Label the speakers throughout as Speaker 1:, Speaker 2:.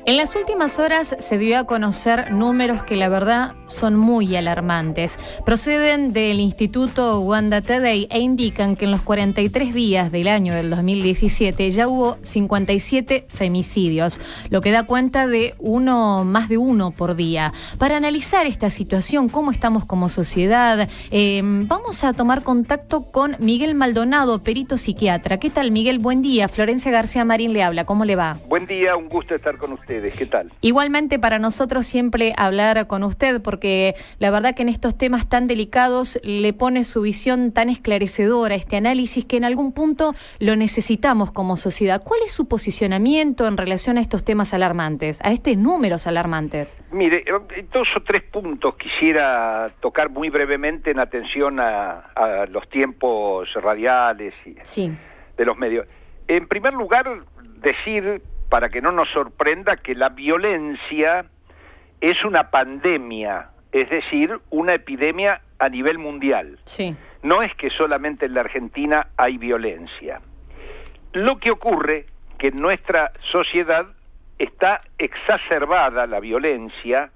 Speaker 1: En las últimas horas se dio a conocer números que la verdad son muy alarmantes. Proceden del Instituto Wanda Today e indican que en los 43 días del año del 2017 ya hubo 57 femicidios, lo que da cuenta de más de uno por día. Para analizar esta situación, cómo estamos como sociedad, vamos a tomar contacto con Miguel Maldonado, perito psiquiatra. ¿Qué tal, Miguel? Buen día. Florencia García Marín le habla. ¿Cómo le va?
Speaker 2: Buen día, un gusto estar con ustedes. ¿Qué tal?
Speaker 1: Igualmente para nosotros siempre hablar con usted, porque la verdad que en estos temas tan delicados le pone su visión tan esclarecedora, este análisis que en algún punto lo necesitamos como sociedad. ¿Cuál es su posicionamiento en relación a estos temas alarmantes, a estos números alarmantes?
Speaker 2: Mire, 2 o 3 puntos quisiera tocar muy brevemente en atención a los tiempos radiales y
Speaker 1: sí,
Speaker 2: de los medios. En primer lugar, decir, para que no nos sorprenda, que la violencia es una pandemia, es decir, una epidemia a nivel mundial.
Speaker 1: Sí.
Speaker 2: No es que solamente en la Argentina hay violencia. Lo que ocurre que en nuestra sociedad está exacerbada la violencia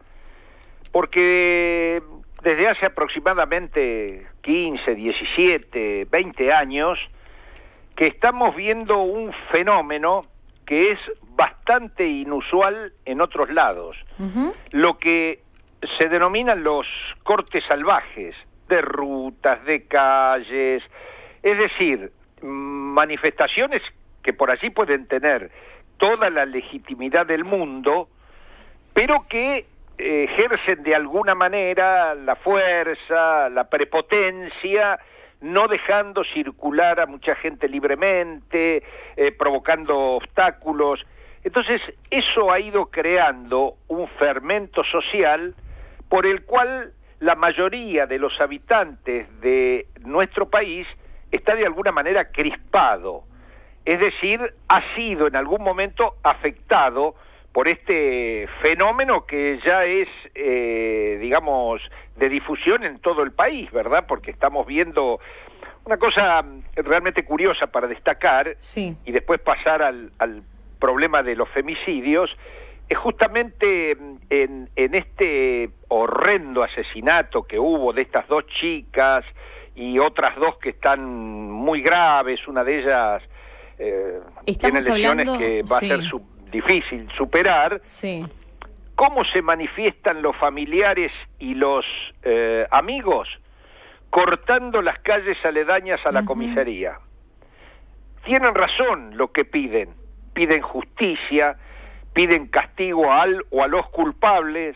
Speaker 2: porque desde hace aproximadamente 15, 17, 20 años que estamos viendo un fenómeno que es bastante inusual en otros lados. Lo que se denominan los cortes salvajes, de rutas, de calles, es decir, manifestaciones que por allí pueden tener toda la legitimidad del mundo, pero que ejercen de alguna manera la fuerza, la prepotencia, no dejando circular a mucha gente libremente, provocando obstáculos. Entonces, eso ha ido creando un fermento social por el cual la mayoría de los habitantes de nuestro país está de alguna manera crispado. Es decir, ha sido en algún momento afectado por este fenómeno que ya es, digamos, de difusión en todo el país, ¿verdad? Porque estamos viendo una cosa realmente curiosa para destacar,
Speaker 1: sí,
Speaker 2: y después pasar al problema de los femicidios. Es justamente en este horrendo asesinato que hubo de estas 2 chicas y otras 2 que están muy graves, una de ellas tiene lesiones que va a ser difícil superar.
Speaker 1: Sí.
Speaker 2: ¿Cómo se manifiestan los familiares y los amigos? Cortando las calles aledañas a la comisaría. Tienen razón lo que piden. Piden justicia, piden castigo al o a los culpables,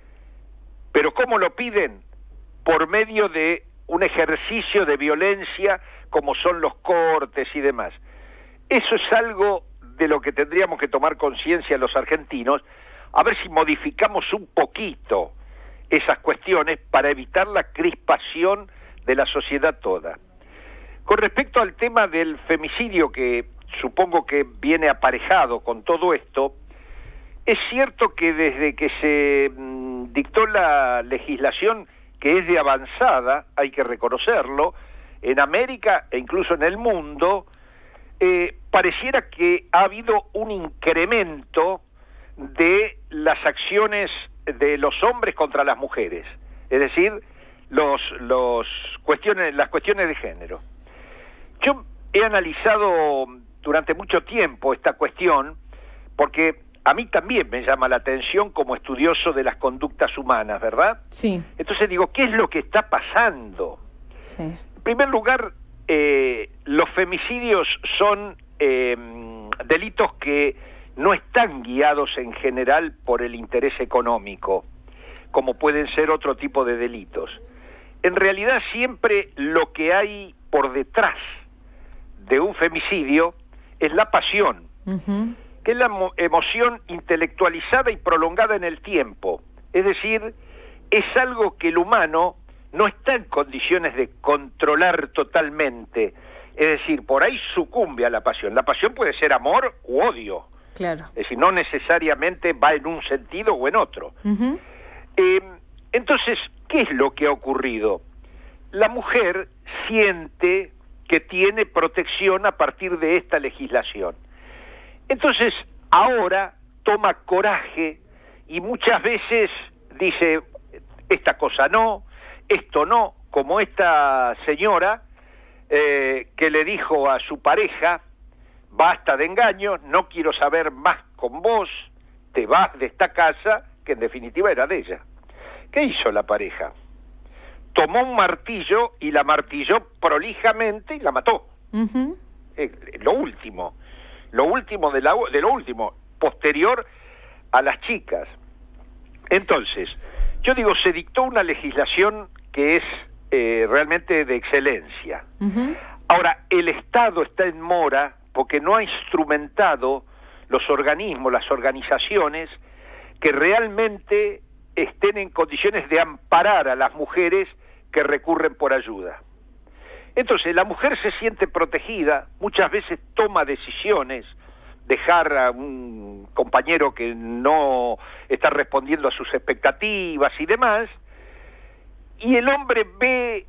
Speaker 2: pero ¿cómo lo piden? Por medio de un ejercicio de violencia como son los cortes y demás. Eso es algo de lo que tendríamos que tomar conciencia los argentinos, a ver si modificamos un poquito esas cuestiones para evitar la crispación de la sociedad toda. Con respecto al tema del femicidio, que supongo que viene aparejado con todo esto, es cierto que desde que se dictó la legislación, que es de avanzada, hay que reconocerlo, en América e incluso en el mundo, pareciera que ha habido un incremento de las acciones de los hombres contra las mujeres, es decir, las cuestiones de género. Yo he analizado durante mucho tiempo esta cuestión porque a mí también me llama la atención como estudioso de las conductas humanas, ¿verdad?
Speaker 1: Sí.
Speaker 2: Entonces digo, ¿qué es lo que está pasando?
Speaker 1: Sí.
Speaker 2: En primer lugar, los femicidios son delitos que no están guiados en general por el interés económico, como pueden ser otro tipo de delitos. En realidad siempre lo que hay por detrás de un femicidio es la pasión, que es la emoción intelectualizada y prolongada en el tiempo. Es decir, es algo que el humano no está en condiciones de controlar totalmente. Es decir, por ahí sucumbe a la pasión. La pasión puede ser amor u odio.
Speaker 1: Claro.
Speaker 2: Es decir, no necesariamente va en un sentido o en otro. Entonces, ¿qué es lo que ha ocurrido? La mujer siente que tiene protección a partir de esta legislación. Entonces, ahora toma coraje y muchas veces dice, esta cosa no, esto no, como esta señora que le dijo a su pareja, basta de engaños, no quiero saber más con vos, te vas de esta casa, que en definitiva era de ella. ¿Qué hizo la pareja? Tomó un martillo y la martilló prolijamente y la mató.
Speaker 1: Uh-huh.
Speaker 2: Lo último de lo último, posterior a las chicas. Entonces, yo digo, se dictó una legislación que es realmente de excelencia.
Speaker 1: Uh-huh.
Speaker 2: Ahora, el Estado está en mora porque no ha instrumentado los organismos, las organizaciones que realmente estén en condiciones de amparar a las mujeres que recurren por ayuda. Entonces, la mujer se siente protegida, muchas veces toma decisiones, dejar a un compañero que no está respondiendo a sus expectativas y demás, y el hombre ve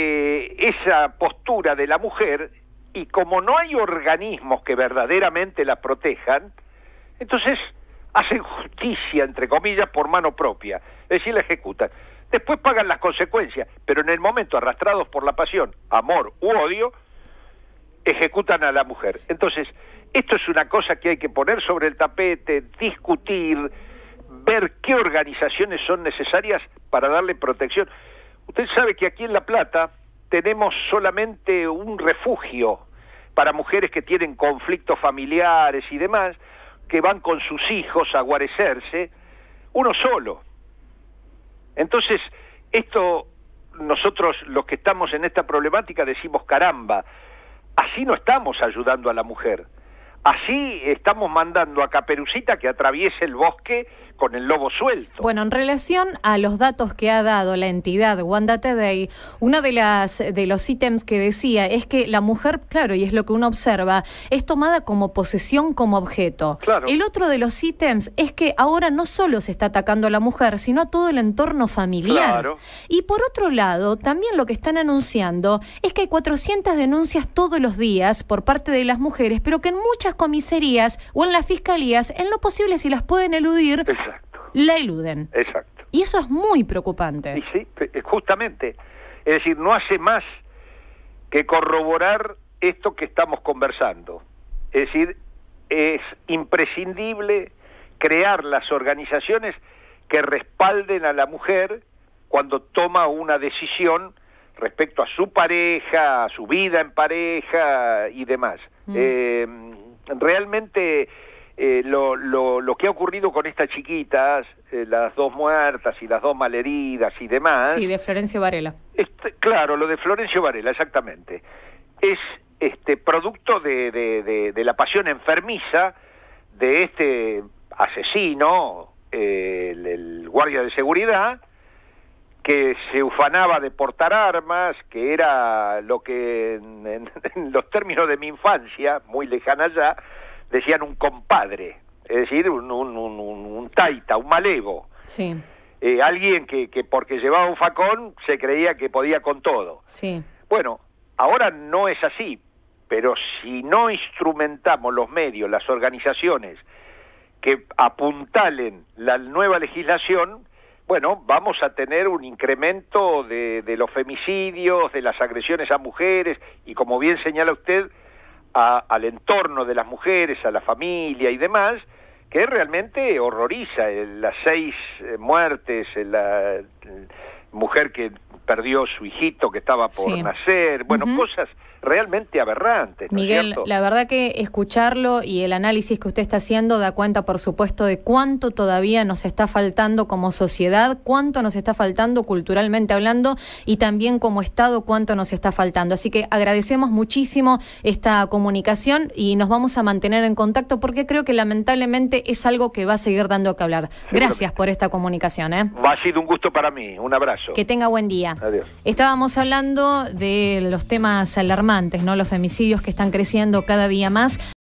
Speaker 2: esa postura de la mujer, y como no hay organismos que verdaderamente la protejan, entonces hacen justicia, entre comillas, por mano propia, es decir, la ejecutan. Después pagan las consecuencias, pero en el momento, arrastrados por la pasión, amor u odio, ejecutan a la mujer. Entonces, esto es una cosa que hay que poner sobre el tapete, discutir, ver qué organizaciones son necesarias para darle protección. Usted sabe que aquí en La Plata tenemos solamente un refugio para mujeres que tienen conflictos familiares y demás, que van con sus hijos a guarecerse, uno solo. Entonces, esto, nosotros los que estamos en esta problemática decimos, caramba, así no estamos ayudando a la mujer. Así estamos mandando a Caperucita que atraviese el bosque con el lobo suelto.
Speaker 1: Bueno, en relación a los datos que ha dado la entidad Wanda Today, uno de los ítems que decía es que la mujer, claro, y es lo que uno observa, es tomada como posesión, como objeto.
Speaker 2: Claro.
Speaker 1: El otro de los ítems es que ahora no solo se está atacando a la mujer, sino a todo el entorno familiar.
Speaker 2: Claro.
Speaker 1: Y por otro lado, también lo que están anunciando es que hay 400 denuncias todos los días por parte de las mujeres, pero que en muchas comisarías o en las fiscalías, en lo posible, si las pueden eludir,
Speaker 2: Exacto.
Speaker 1: la eluden.
Speaker 2: Exacto.
Speaker 1: Y eso es muy preocupante.
Speaker 2: Y sí, justamente. Es decir, no hace más que corroborar esto que estamos conversando. Es decir, es imprescindible crear las organizaciones que respalden a la mujer cuando toma una decisión respecto a su pareja, a su vida en pareja y demás. Realmente lo que ha ocurrido con estas chiquitas, las dos muertas y las dos malheridas y demás...
Speaker 1: Sí, de Florencio Varela.
Speaker 2: Claro, lo de Florencio Varela, exactamente. Es producto de la pasión enfermiza de este asesino, el guardia de seguridad, que se ufanaba de portar armas, que era lo que en los términos de mi infancia, muy lejana ya, decían un compadre, es decir, un taita, un malevo.
Speaker 1: Sí.
Speaker 2: Alguien que porque llevaba un facón se creía que podía con todo.
Speaker 1: Sí.
Speaker 2: Bueno, ahora no es así, pero si no instrumentamos los medios, las organizaciones que apuntalen la nueva legislación, bueno, vamos a tener un incremento de los femicidios, de las agresiones a mujeres, y como bien señala usted, al entorno de las mujeres, a la familia y demás, que realmente horroriza. Las 6 muertes, la mujer que perdió su hijito que estaba por nacer, bueno, cosas realmente aberrantes, ¿no
Speaker 1: Miguel,
Speaker 2: es cierto?
Speaker 1: la verdad que escucharlo y el análisis que usted está haciendo da cuenta, por supuesto, de cuánto todavía nos está faltando como sociedad, cuánto nos está faltando culturalmente hablando y también como Estado cuánto nos está faltando. Así que agradecemos muchísimo esta comunicación y nos vamos a mantener en contacto porque creo que lamentablemente es algo que va a seguir dando que hablar. Gracias por esta comunicación.
Speaker 2: Ha sido un gusto para mí. Un abrazo.
Speaker 1: Que tenga buen día.
Speaker 2: Adiós.
Speaker 1: Estábamos hablando de los temas alarmantes, ¿no? Los femicidios que están creciendo cada día más.